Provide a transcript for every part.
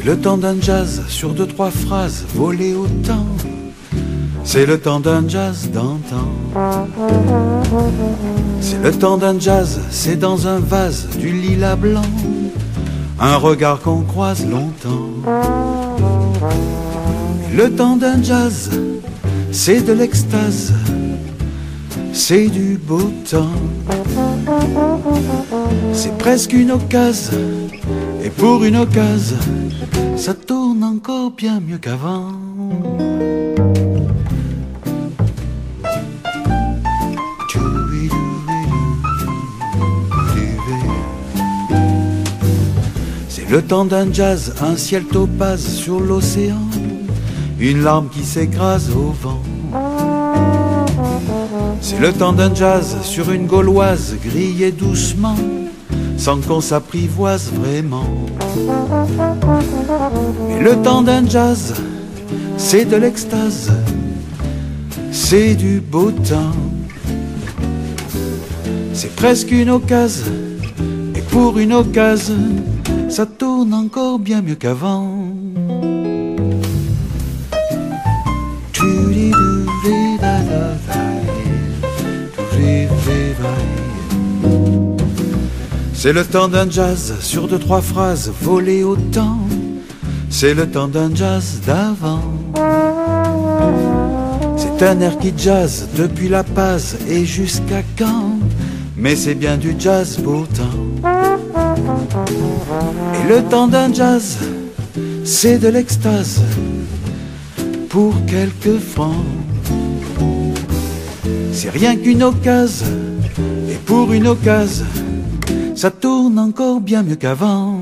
C'est le temps d'un jazz sur deux, trois phrases volées au temps. C'est le temps d'un jazz d'antan. C'est le temps d'un jazz, c'est dans un vase du lilas blanc. Un regard qu'on croise longtemps. Le temps d'un jazz, c'est de l'extase. C'est du beau temps. C'est presque une occasion. Et pour une occasion, ça tourne encore bien mieux qu'avant. C'est le temps d'un jazz, un ciel topaze sur l'océan, une larme qui s'écrase au vent. C'est le temps d'un jazz sur une gauloise grillée doucement, sans qu'on s'apprivoise vraiment. Mais le temps d'un jazz, c'est de l'extase, c'est du beau temps. C'est presque une occasion, et pour une occasion, ça tourne encore bien mieux qu'avant. C'est le temps d'un jazz sur deux, trois phrases volées au temps. C'est le temps d'un jazz d'avant. C'est un air qui jazz depuis la Paz et jusqu'à quand. Mais c'est bien du jazz beau temps. Et le temps d'un jazz, c'est de l'extase pour quelques francs. C'est rien qu'une occasion, et pour une occasion, ça tourne encore bien mieux qu'avant.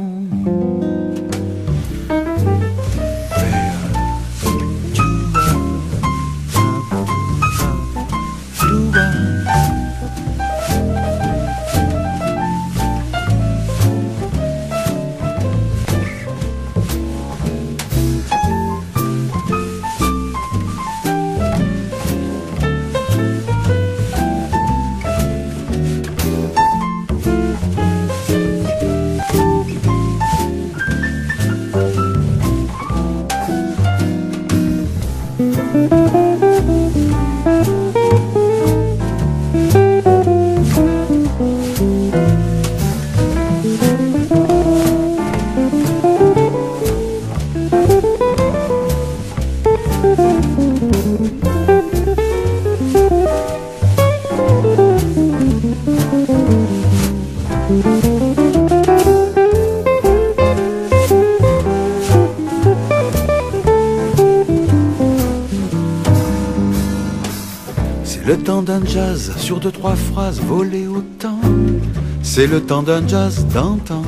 C'est le temps d'un jazz sur deux, trois phrases volées au temps. C'est le temps d'un jazz d'antan.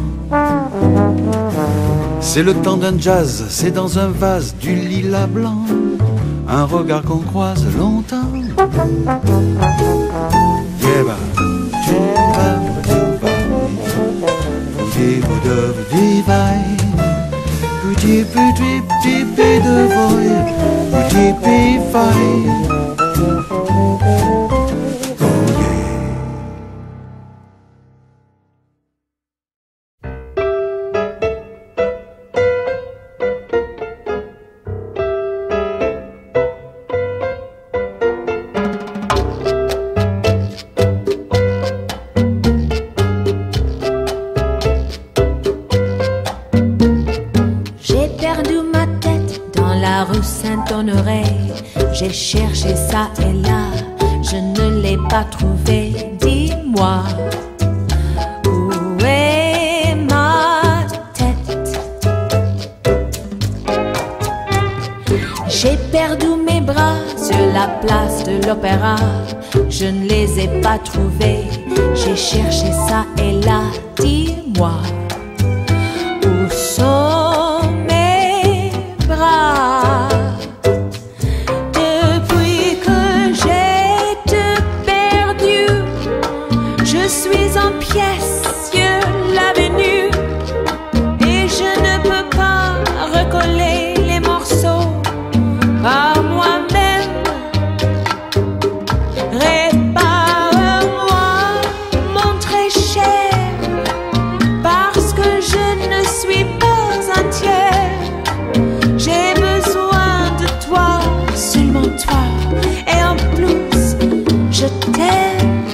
C'est le temps d'un jazz, c'est dans un vase du lilas blanc. Un regard qu'on croise longtemps. Saint-Honoré, j'ai cherché ça et là, je ne l'ai pas trouvé. Dis-moi, où est ma tête? J'ai perdu mes bras sur la place de l'Opéra, je ne les ai pas trouvés. J'ai cherché ça et là, dis-moi, où sont mes bras? Je suis en pièces sur l'avenue et je ne peux pas recoller les morceaux par moi-même. Répare-moi, mon très cher, parce que je ne suis pas toi. Et en plus, je t'aime.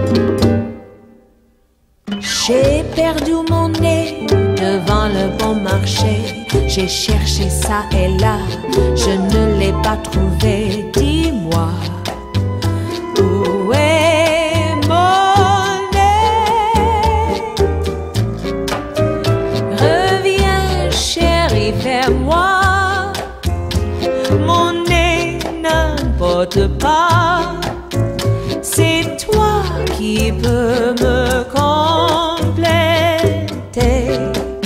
J'ai perdu mon nez devant le bon marché. J'ai cherché ça et là, je ne l'ai pas trouvé. Dis-moi, où est mon nez? Reviens, chérie, vers moi. Mon nez n'importe pas. C'est toi qui peux me compléter.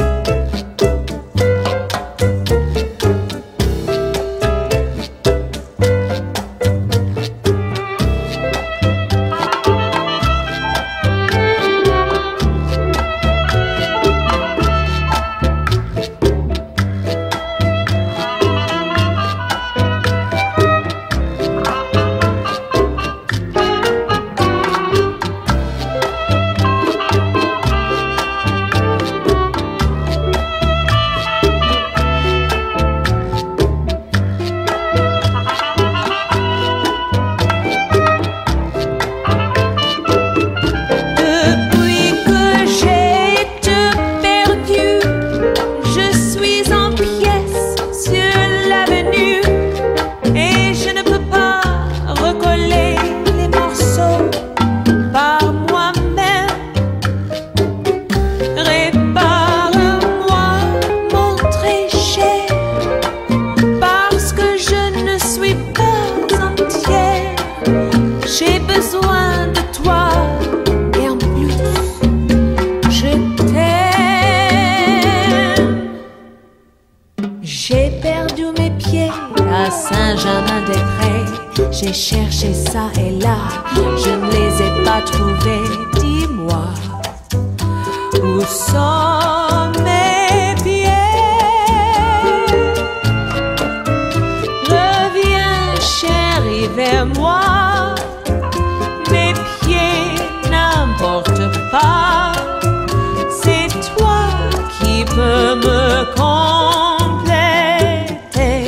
J'ai cherché ça et là, je ne les ai pas trouvés. Dis-moi, où sont mes pieds? Reviens, chérie, vers moi. Mes pieds n'importe pas. C'est toi qui peux me compléter.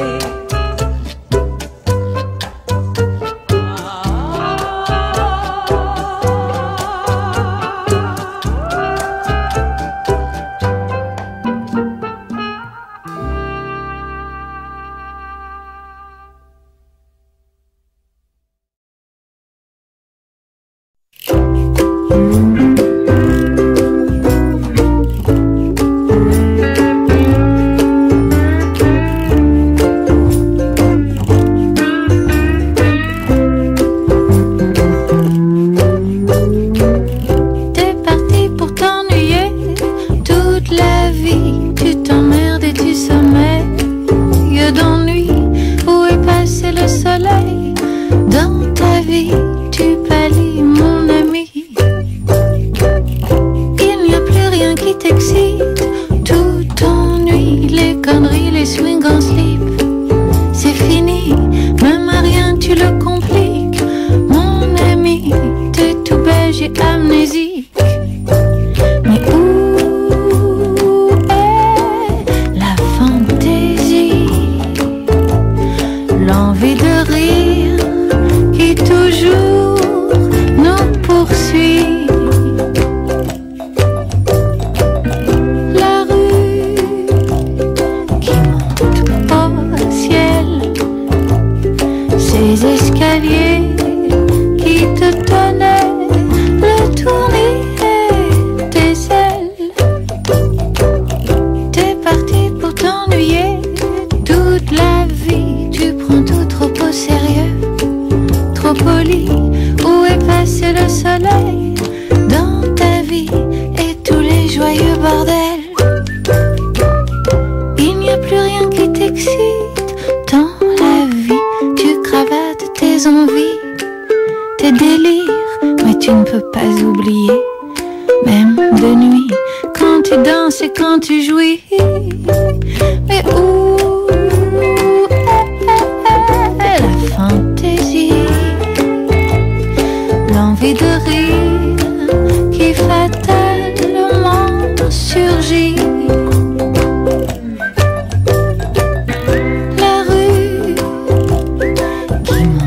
La rue qui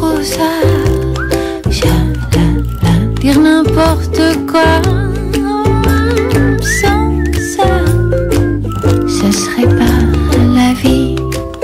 trop ça. Dire n'importe quoi. Sans ça, ce serait pas la vie.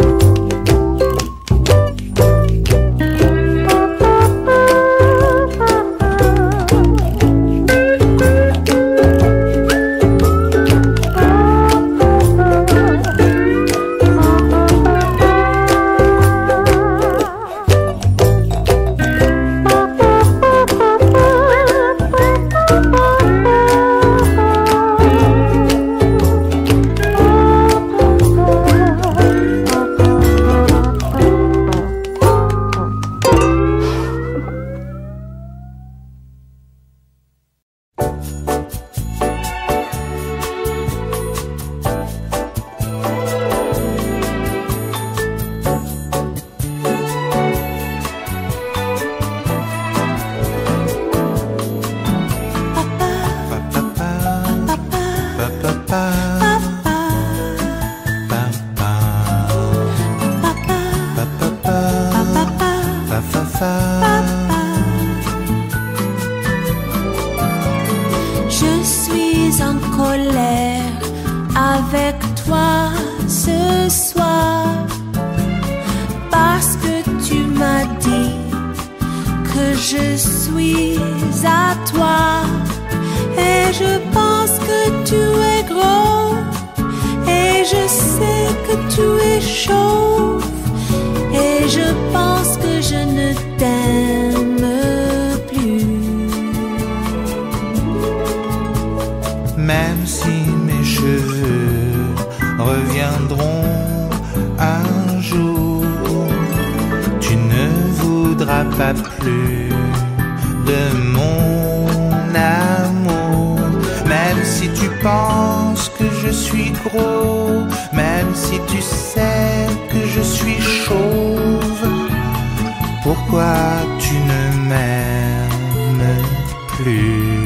Je suis en colère avec toi ce soir parce que tu m'as dit que je suis à toi et je pense que tu es gros et je sais que tu es chauve et je pense que je ne t'aime plus. Même si mes cheveux reviendront un jour, tu ne voudras pas plus de mon amour. Même si tu penses que je suis gros, même si tu sais que je suis chauve, pourquoi tu ne m'aimes plus?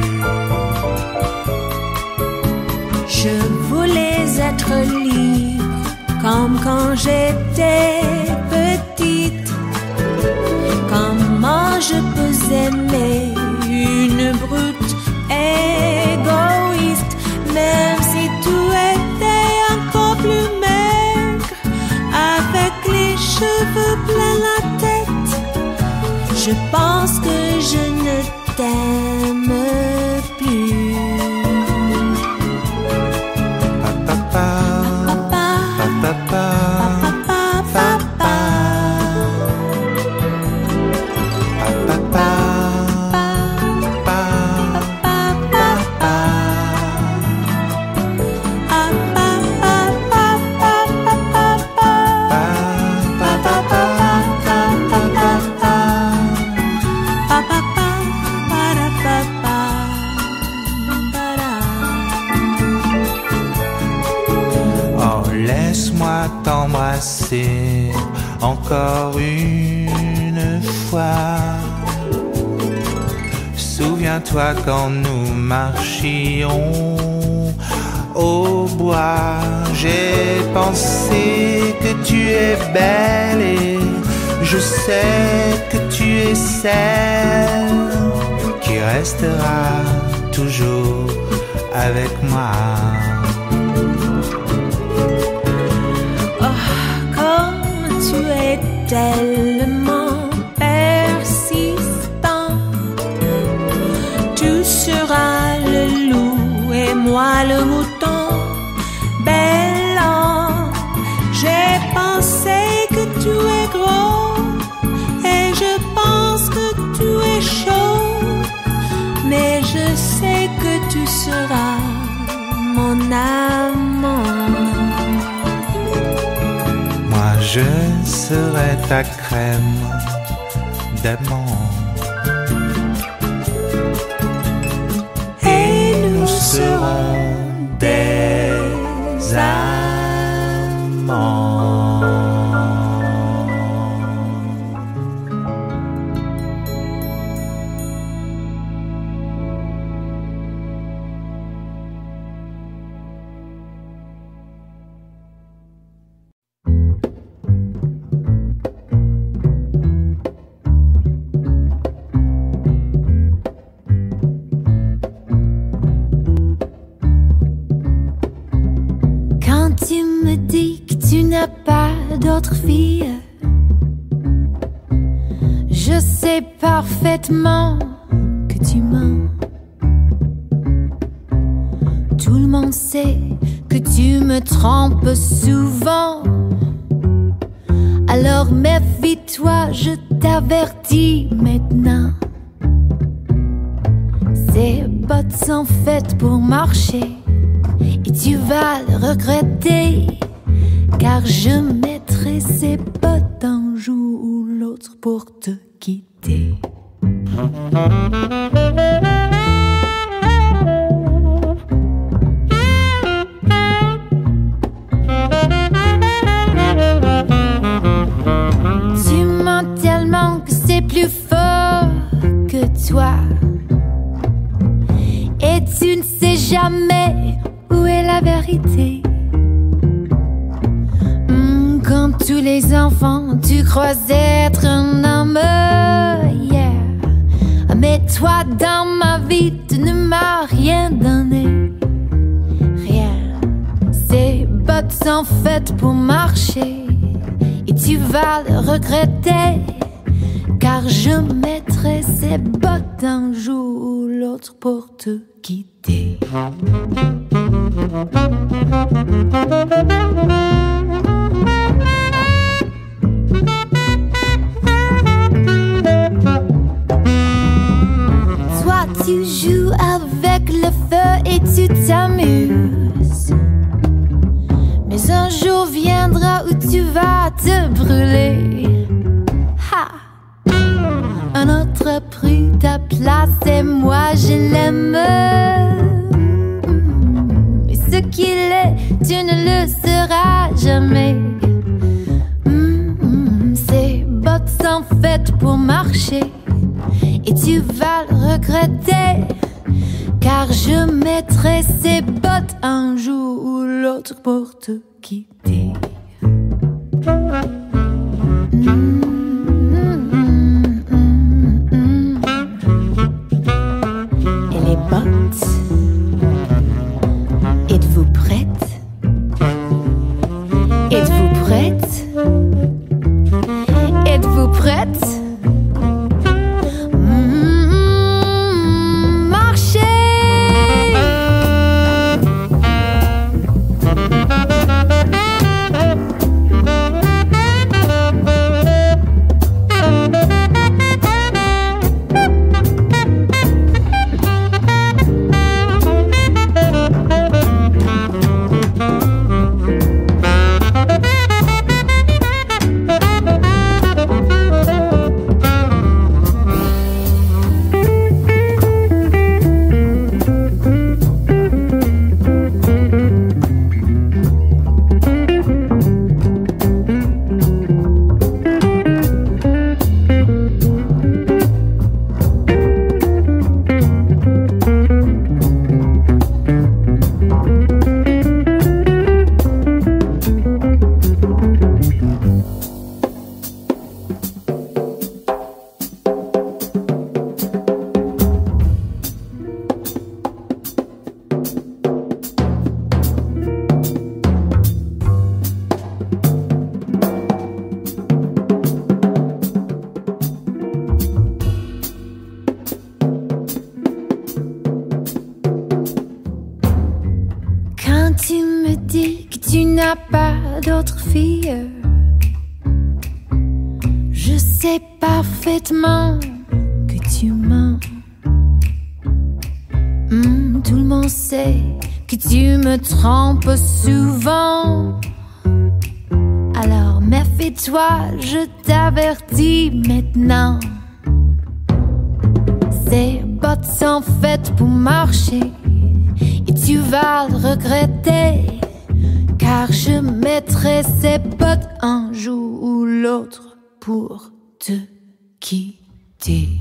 Je voulais être libre comme quand j'étais petite. Comment je peux aimer une brute égoïste, même si tu étais encore plus maigre, avec les cheveux plein la tête. Je pense que je ne t'aime plus. Laisse-moi t'embrasser encore une fois. Souviens-toi quand nous marchions au bois. J'ai pensé que tu es belle et je sais que tu es celle qui restera toujours avec moi. Tellement persistant, tu seras le loup et moi le mouton. Belle ange, j'ai pensé que tu es gros et je pense que tu es chaud, mais je sais que tu seras mon amant. Je serai ta crème d'amant et nous serons des amants. d'autres filles. Je sais parfaitement que tu mens. Tout le monde sait que tu me trompes souvent. Alors méfie-toi, je t'avertis maintenant. Ces bottes sont faites pour marcher et tu vas le regretter, car je mettrai ces bottes un jour ou l'autre pour te quitter. Tu mens tellement que c'est plus fort que toi. Et tu ne sais jamais où est la vérité. Comme tous les enfants, tu crois être un homme, yeah. Mais toi, dans ma vie, tu ne m'as rien donné. Rien. Ces bottes sont faites pour marcher et tu vas le regretter, car je mettrai ces bottes un jour ou l'autre pour te quitter. Toi, tu joues avec le feu et tu t'amuses. Mais un jour viendra où tu vas te brûler. Ha! Un autre a pris ta place et moi je l'aime. Mais ce qu'il est, tu ne le seras jamais. Ces bottes sont faites pour marcher et tu vas le regretter, car je mettrai ces bottes un jour ou l'autre pour te quitter. Et les bottes, êtes-vous prête? Êtes-vous prête? Êtes-vous prête? Tu me dis que tu n'as pas d'autre fille. Je sais parfaitement que tu mens. Tout le monde sait que tu me trompes souvent. Alors méfie-toi, je t'avertis maintenant. Ces bottes sont faites pour marcher et tu vas le regretter, car je mettrai ces bottes un jour ou l'autre pour te quitter.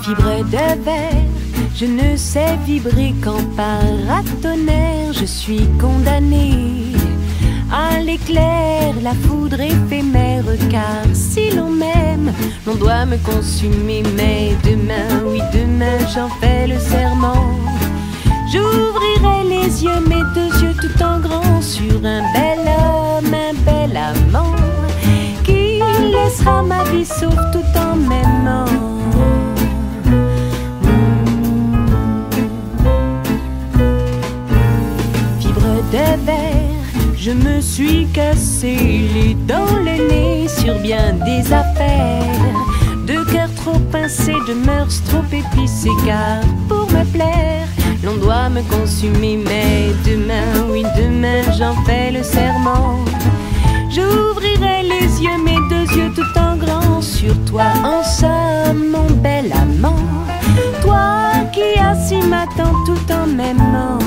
Fibre de verre, je ne sais vibrer qu'en paratonnerre. Je suis condamnée à l'éclair, la foudre éphémère. Car si l'on m'aime, l'on doit me consumer. Mais demain, oui demain, j'en fais le serment. J'ouvrirai les yeux, mes deux yeux tout en grand, sur un bel homme, un bel amant, qui laissera ma vie sauve tout en m'aimant. Fibre de verre, je me suis cassé les dents, le nez sur bien des affaires. De cœur trop pincé, de mœurs trop épicées. Car pour me plaire, l'on doit me consumer. Mais demain, oui demain, j'en fais le serment. J'ouvrirai les yeux, mes deux yeux tout en grand, sur toi en somme, mon bel amant. Toi qui assis m'attends tout en m'aimant.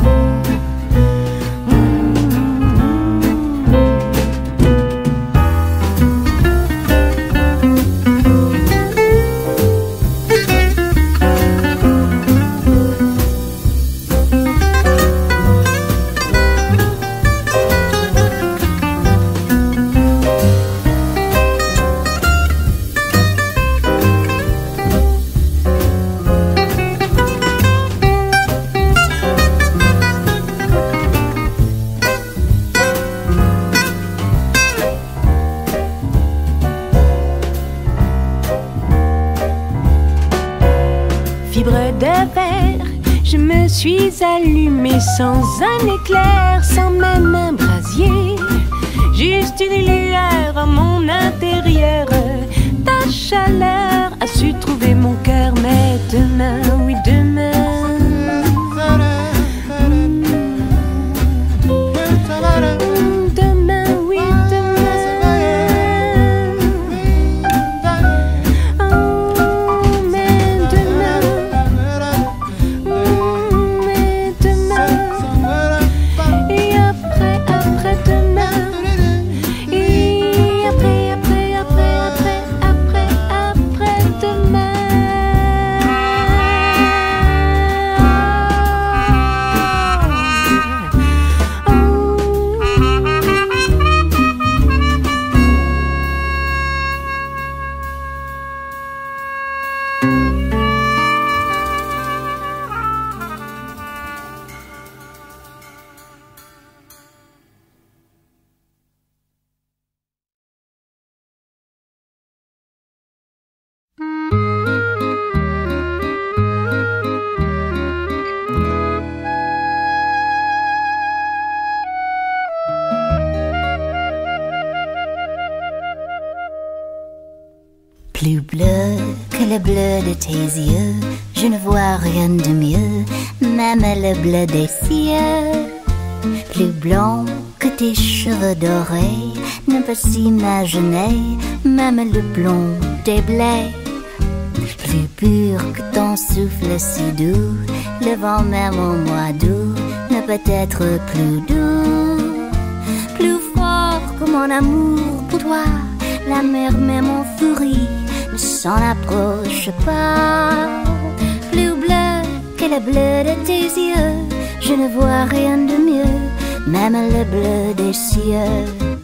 Je me suis allumée sans un éclair, sans même un brasier. Juste une lueur en mon intérieur. Ta chaleur a su trouver mon cœur. Mais demain, oui demain, demain, oui demain, oh, mais demain, mais demain, et après demain, et après demain. Plus bleu que le bleu de tes yeux, je ne vois rien de mieux, même le bleu des cieux. Plus blond que tes cheveux dorés, ne peut s'imaginer, même le blond des blés. Plus pur que ton souffle si doux, le vent même au mois d'août ne peut être plus doux. Plus fort que mon amour pour toi, la mer même en furie ne s'en approche pas. Plus bleu que le bleu de tes yeux, je ne vois rien de mieux, même le bleu des cieux.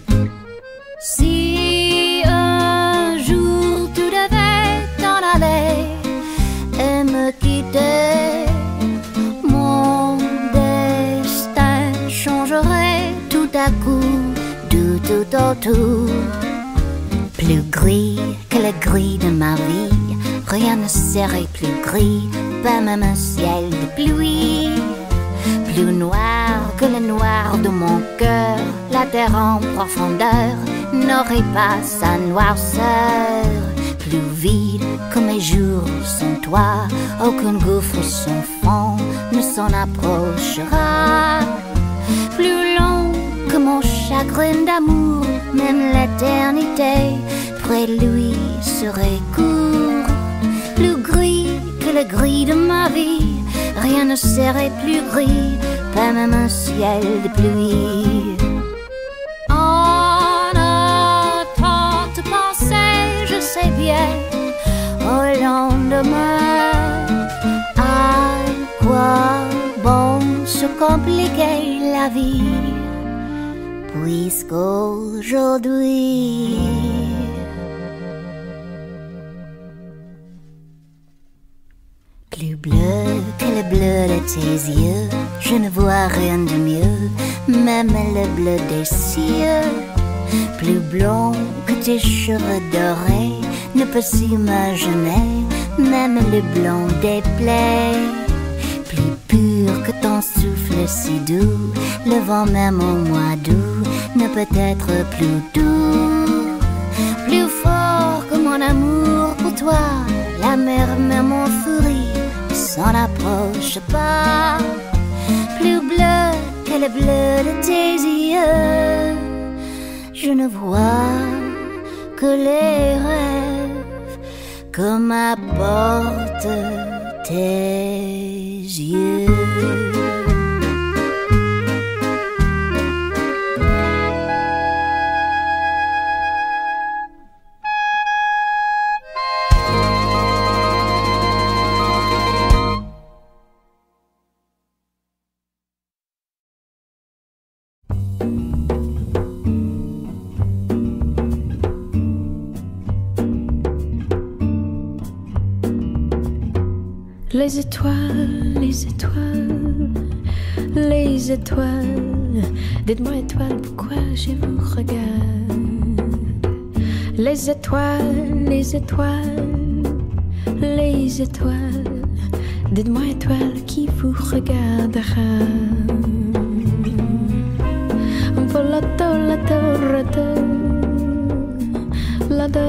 Si un jour tu devais t'en aller et me quitter, mon destin changerait tout à coup, tout autour. Plus gris que le gris de ma vie, rien ne serait plus gris, pas même un ciel de pluie. Plus noir que le noir de mon cœur, la terre en profondeur n'aurait pas sa noirceur. Plus vide que mes jours sans toi, aucun gouffre sans fond ne s'en approchera. Plus long que mon chagrin d'amour, même l'éternité près de lui serait court. Plus gris que le gris de ma vie, rien ne serait plus gris, pas même un ciel de pluie. En attendant de penser, je sais bien, au lendemain, compliquer la vie, puisqu'aujourd'hui plus bleu que le bleu de tes yeux, je ne vois rien de mieux, même le bleu des cieux. Plus blond que tes cheveux dorés ne peut s'imaginer, même le blond des plaies. Plus pur que ton souffle si doux, le vent même au mois d'août ne peut être plus doux. Plus fort que mon amour pour toi, la mer même en furie ne s'en approche pas. Plus bleu que le bleu de tes yeux, je ne vois que les rêves que m'apportent tes yeux. Les étoiles, les étoiles, les étoiles. Dites-moi étoiles, pourquoi je vous regarde. Les étoiles, les étoiles, les étoiles. Dites-moi étoiles, qui vous regardera. Volato, lato, rato, lado.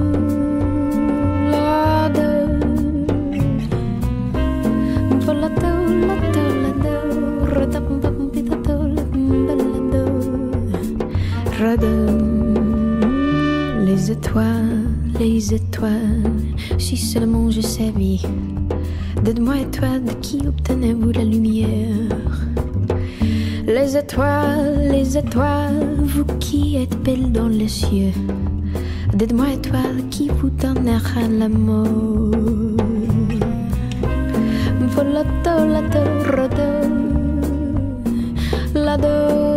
Les étoiles, les étoiles, si seulement je savais. Dites-moi étoiles, de qui obtenez-vous la lumière? Les étoiles, vous qui êtes belles dans les cieux. Dites-moi étoiles, qui vous donnera l'amour? Volato, lato, rodo, lado.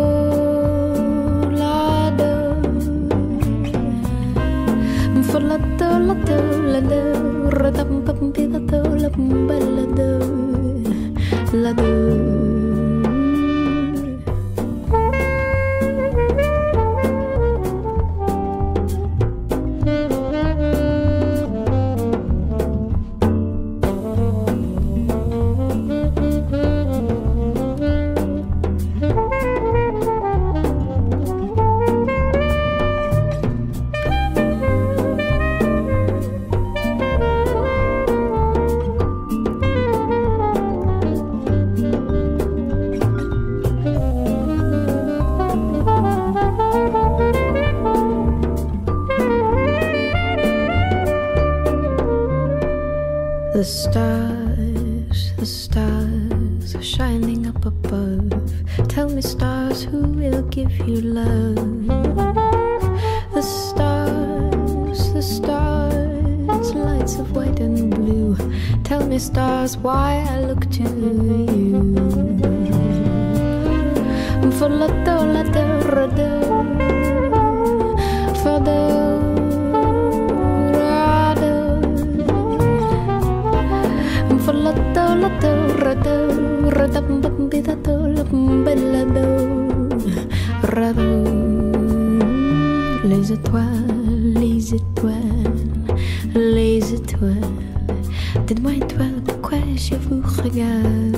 The stars are shining up above. Tell me, stars, who will give you love? The stars, lights of white and blue. Tell me, stars, why I look to you. For la for the les étoiles, les étoiles, les étoiles. Dites-moi étoiles, pourquoi je vous regarde?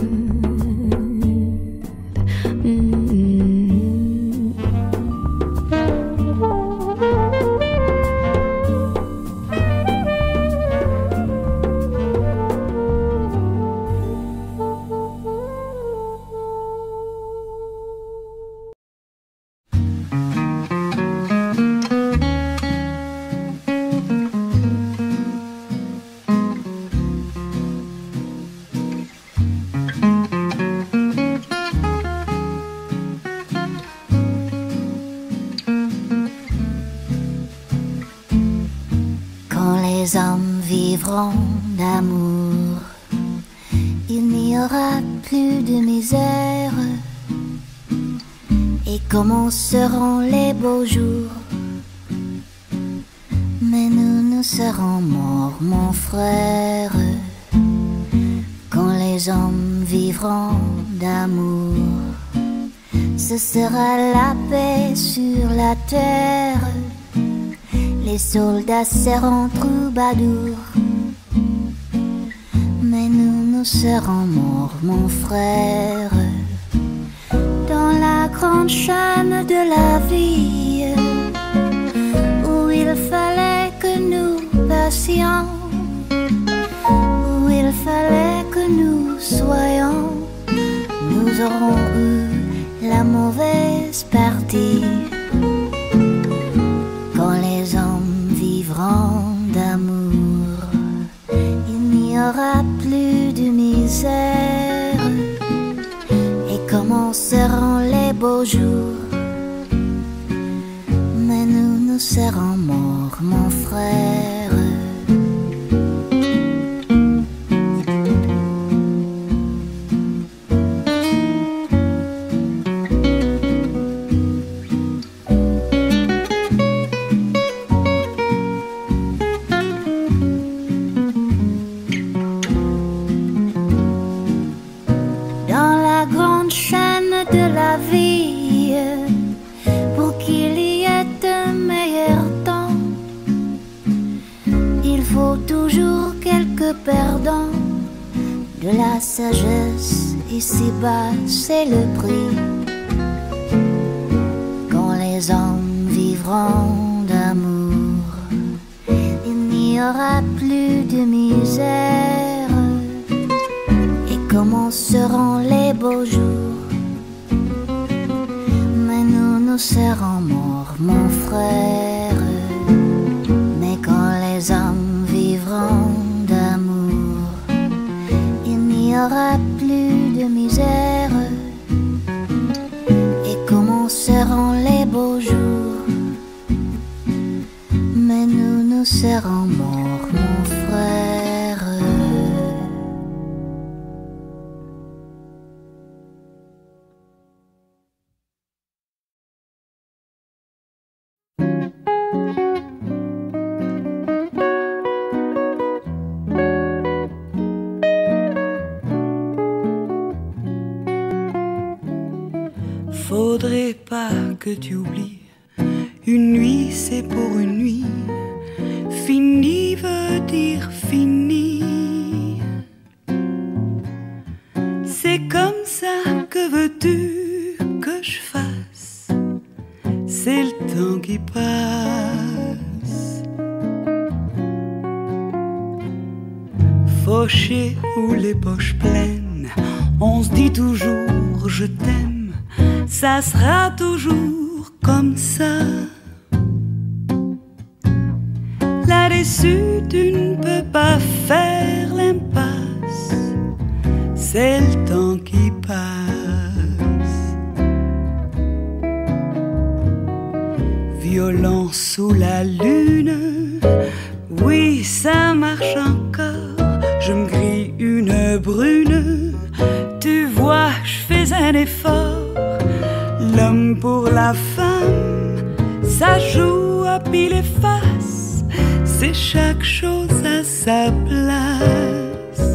Les hommes vivront d'amour il n'y aura plus de misère et commenceront les beaux jours. Mais nous serons morts, mon frère, quand les hommes vivront d'amour. Ce sera la paix sur la terre, les soldats seront troubadours. Mais nous serons morts, mon frère, dans la grande chaîne de la vie, où il fallait que nous passions, où il fallait que nous soyons. Nous aurons eu la mauvaise partie, quand les hommes vivront d'amour. Il n'y aura plus de misère et commenceront les beaux jours. Mais nous serons morts, mon frère. Perdant de la sagesse, ici-bas c'est le prix. Quand les hommes vivront d'amour, il n'y aura plus de misère et commenceront les beaux jours. Mais nous serons morts, mon frère. Mais quand les hommes vivront d'amour, il n'y aura plus de misère et commenceront les beaux jours. Mais nous serons morts, mon frère. Faudrait pas que tu oublies, une nuit c'est pour une nuit, fini veut dire fini. C'est comme ça, que veux-tu que je fasse? C'est le temps qui passe. Fauché ou les poches pleines, on se dit toujours je t'aime. Ça sera toujours comme ça. Là-dessus, tu ne peux pas faire l'impasse. C'est le temps qui passe. Violent sous la lune, oui, ça marche encore. Je me grille une brune. Tu vois, je fais un effort. L'homme pour la femme, ça joue à pile et face. C'est chaque chose à sa place.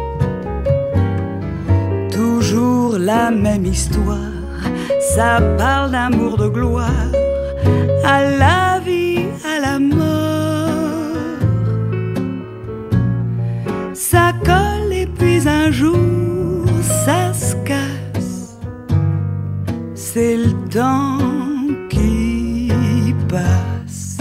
Toujours la même histoire, ça parle d'amour, de gloire, à la vie, à la mort. Ça colle et puis un jour, ça se casse. C'est le temps qui passe.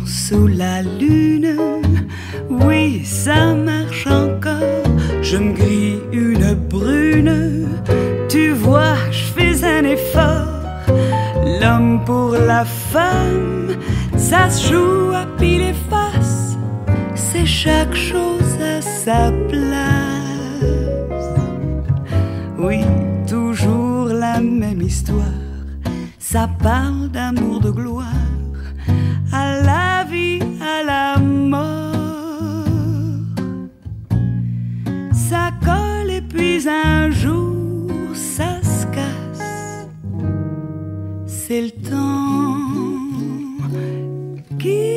sous la lune. Oui, ça marche encore. Je me grille une brune. Tu vois, je fais un effort. L'homme pour la femme, ça se joue à pile et face. C'est chaque chose à sa place. Oui, toujours la même histoire. Ça parle d'amour, de gloire, à la vie, à la mort. Ça colle et puis un jour ça se casse. C'est le temps qui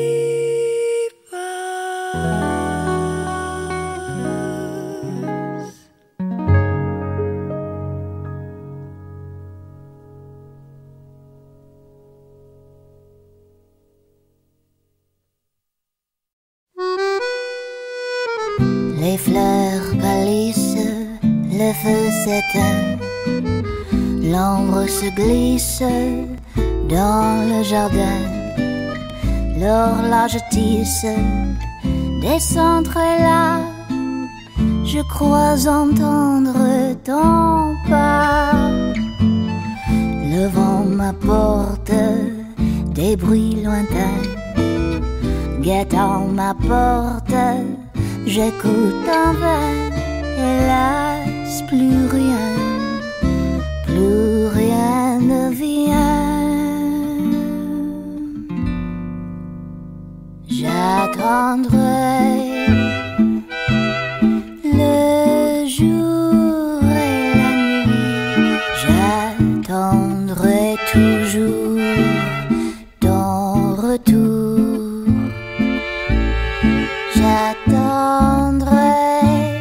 Les fleurs pâlissent, le feu s'éteint, l'ombre se glisse dans le jardin. L'horloge tisse des centres là. Je crois entendre ton pas. Le vent m'apporte des bruits lointains. Guettant ma porte, j'écoute en vain, hélas, plus rien ne vient. J'attendrai le jour et la nuit, j'attendrai toujours ton retour. J'attendrai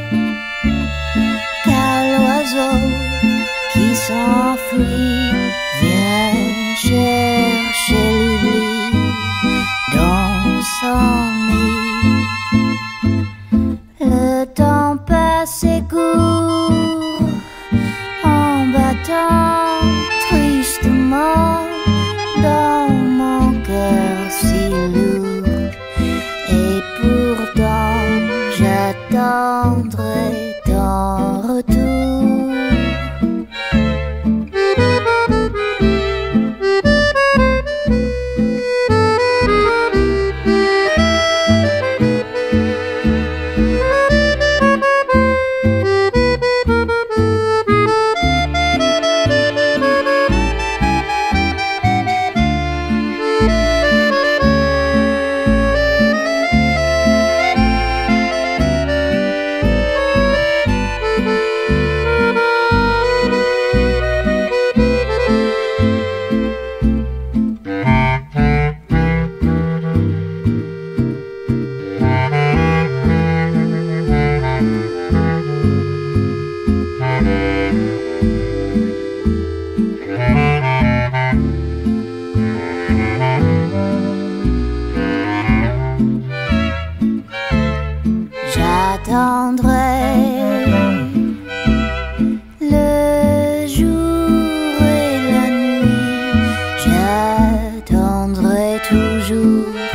qu'à l'oiseau qui s'enfuit vienne chercher l'oubli dans son nid. Le temps passe et court en battant tristement dans mon cœur si lourd. Et pourtant j'attendrai ton retour. J'attendrai le jour et la nuit, j'attendrai toujours